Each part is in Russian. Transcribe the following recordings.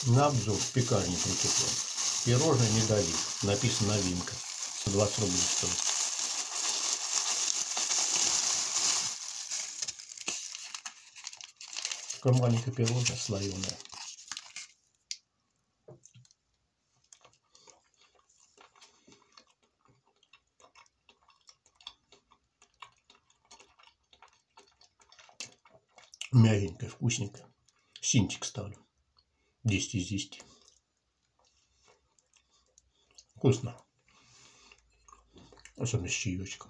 На обзор в пекарне прикипел. Пирожное медовик. Написано новинка. 120 рублей стоит. Такое маленькое пирожное слоеное. Мягенькое, вкусненькое. Синтик ставлю. 10 из 10. Вкусно. Особенно с чаечком.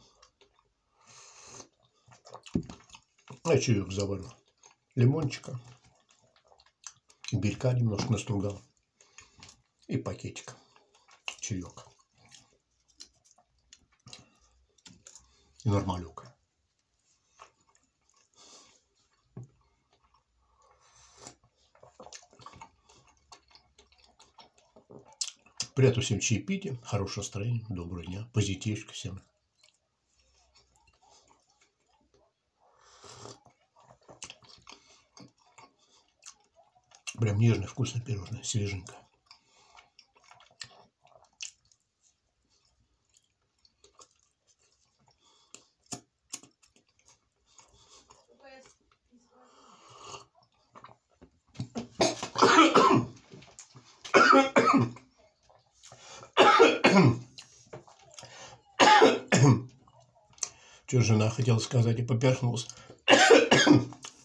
Я чаек заварил. Лимончика. Имбирька немножко настругал. И пакетик. Чаек. И нормалек. Приятного всем чаепития, хорошего настроения, доброго дня, позитивчика всем. Прям нежное, вкусное пирожное, свеженькое. Что жена хотела сказать и поперхнулась.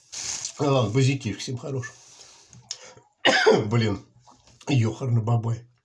Ладно, позитив всем хорош. Блин, ёхарный бабай.